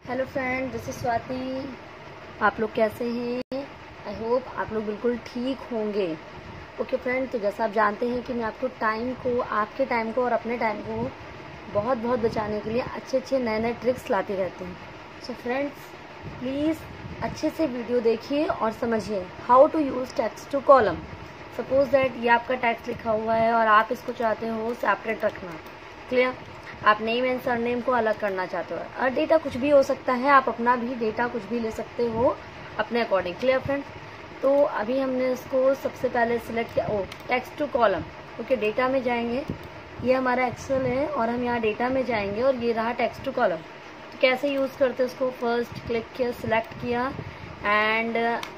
Hello friend, this is Swati. आप लोग कैसे हैं? आई होप आप लोग बिल्कुल ठीक होंगे। ओके फ्रेंड, तो जैसा आप जानते हैं कि मैं आपको आपके टाइम को और अपने टाइम को बहुत बहुत बचाने के लिए अच्छे नए ट्रिक्स लाती रहती हूँ। सो फ्रेंड्स, प्लीज़ अच्छे से वीडियो देखिए और समझिए how to use text to column. Suppose that ये आपका टेक्स्ट लिखा हुआ है और आप इसको चाहते हो सेपरेट रखना। क्लियर? आप नेम एंड सरनेम को अलग करना चाहते हो और डेटा कुछ भी हो सकता है, आप अपना भी डेटा कुछ भी ले सकते हो अपने अकॉर्डिंग। Clear friends? तो अभी हमने इसको सबसे पहले सिलेक्ट किया, text to column. Okay, data में जाएंगे, ये हमारा एक्सेल है और हम यहाँ डेटा में जाएंगे और ये रहा टेक्स्ट टू कॉलम। तो कैसे यूज़ करते हैं उसको? फर्स्ट क्लिक किया, सिलेक्ट किया and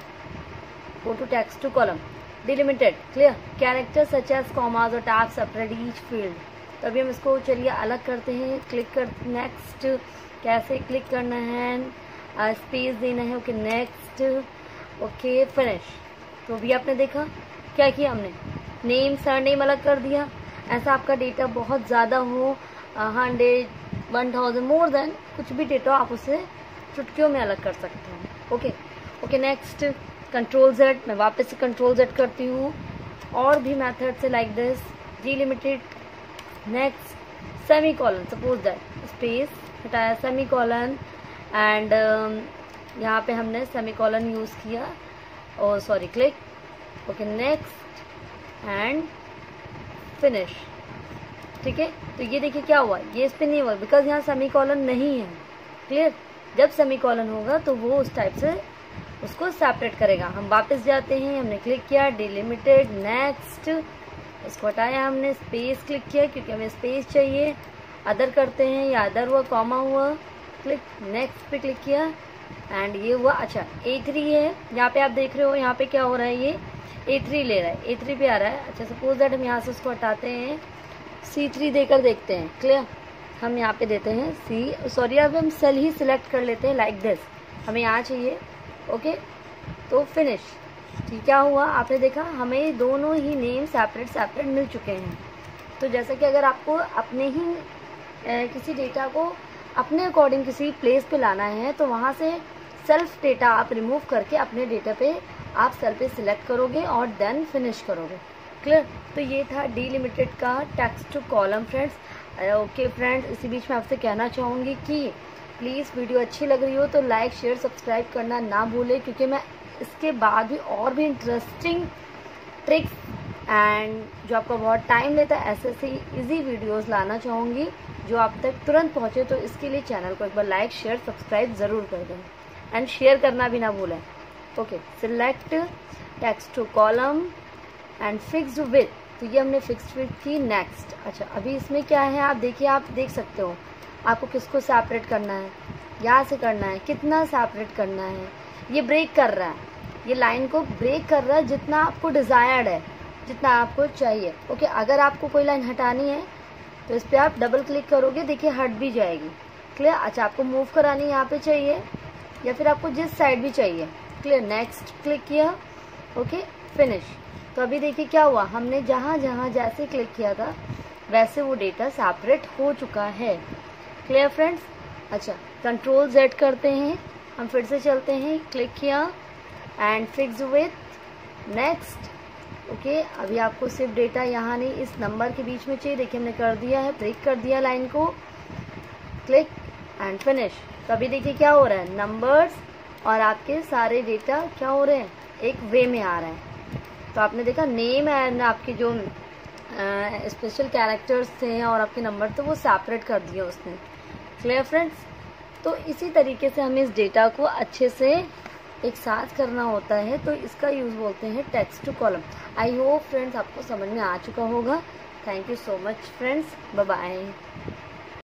go to text to column, delimited. Clear? Character such as commas और टैब सेपरेट ईच फील्ड। तो अभी हम इसको चलिए अलग करते हैं। क्लिक कर नेक्स्ट, कैसे क्लिक करना है, स्पेस देना है। Okay next, okay finish. तो अभी आपने देखा क्या किया हमने, नेम सरनेम अलग कर दिया। ऐसा आपका डेटा बहुत ज़्यादा हो, 100, 1000, मोर देन कुछ भी डेटा आप उसे चुटकियों में अलग कर सकते हैं। Okay next, control Z। मैं वापस से कंट्रोल Z करती हूँ और भी मेथड से like this, delimited. Next, semicolon. Suppose that space हटाया, सेमी कॉलन एंड यहाँ पे हमने सेमी कॉलन यूज़ किया और sorry click. Okay next and finish. ठीक है, तो ये देखिए क्या हुआ, ये इस पर नहीं हुआ बिकॉज यहाँ सेमी कॉलन नहीं है। क्लियर? जब सेमी कॉलन होगा तो वो उस टाइप से उसको सेपरेट करेगा। हम वापस जाते हैं, हमने क्लिक किया, डिलिमिटेड, नेक्स्ट, इसको हटाया, हमने स्पेस क्लिक किया क्योंकि हमें स्पेस चाहिए। अदर करते हैं, या अदर हुआ, कॉमा हुआ, क्लिक, नेक्स्ट पे क्लिक किया एंड ये हुआ। अच्छा, A3 है, यहाँ पे आप देख रहे हो, यहाँ पे क्या हो रहा है, ये A3 ले रहा है, A3 पे आ रहा है। अच्छा, सपोज दैट हम यहाँ से उसको हटाते हैं, C3 देकर देखते हैं। क्लियर? हम यहाँ पे देते हैं सॉरी अब हम सेल ही सिलेक्ट कर लेते हैं लाइक दिस, हमें यहाँ चाहिए। ओके, तो फिनिश। ठीक, क्या हुआ आपने देखा, हमें दोनों ही नेम सेपरेट मिल चुके हैं। तो जैसे कि अगर आपको अपने ही किसी डेटा को अपने अकॉर्डिंग किसी प्लेस पे लाना है तो वहाँ से सेल्फ डेटा आप रिमूव करके अपने डेटा पे आप सेल पे सिलेक्ट करोगे और देन फिनिश करोगे। क्लियर? तो ये था डिलिमिटेड का text to column friends. Okay friends, इसी बीच में आपसे कहना चाहूँगी कि प्लीज़ वीडियो अच्छी लग रही हो तो लाइक शेयर सब्सक्राइब करना ना भूलें, क्योंकि मैं इसके बाद भी और भी इंटरेस्टिंग ट्रिक्स एंड जो आपका बहुत टाइम लेता है ऐसे इजी वीडियोस लाना चाहूँगी जो आप तक तुरंत पहुँचे। तो इसके लिए चैनल को एक बार लाइक शेयर सब्सक्राइब ज़रूर कर दें एंड शेयर करना भी ना भूलें। Okay, select text to column and fixed width. तो ये हमने फिक्स विथ की। नेक्स्ट, अच्छा अभी इसमें क्या है आप देखिए, आप देख सकते हो आपको किसको सेपरेट करना है, यहाँ से करना है, कितना सेपरेट करना है। ये ब्रेक कर रहा है, ये लाइन को ब्रेक कर रहा है जितना आपको डिज़ायर्ड है, जितना आपको चाहिए। ओके, अगर आपको कोई लाइन हटानी है तो इस पर आप डबल क्लिक करोगे, देखिए हट भी जाएगी। क्लियर? अच्छा, आपको मूव करानी यहाँ पे चाहिए या फिर आपको जिस साइड भी चाहिए। क्लियर? नेक्स्ट क्लिक किया, ओके फिनिश। तो अभी देखिए क्या हुआ, हमने जहाँ जहाँ जैसे क्लिक किया था वैसे वो डेटा सेपरेट हो चुका है। Clear friends? अच्छा, कंट्रोल Z करते हैं, हम फिर से चलते हैं, क्लिक किया and fixed width, next. Okay, अभी आपको सिर्फ डेटा यहाँ नहीं इस नंबर के बीच में चाहिए। देखिए हमने कर दिया है, ब्रेक कर दिया लाइन को, क्लिक एंड फिनिश। तो अभी देखिए क्या हो रहा है, नंबर्स और आपके सारे डेटा क्या हो रहे हैं, एक वे में आ रहे हैं। तो आपने देखा नेम एंड आपके जो स्पेशल कैरेक्टर्स थे और आपके नंबर थे वो सेपरेट कर दिया उसने। Clear friends? तो इसी तरीके से हमें इस डेटा को अच्छे से एक साथ करना होता है, तो इसका यूज़ बोलते हैं text to column. I hope friends आपको समझ में आ चुका होगा। Thank you so much friends, bye bye.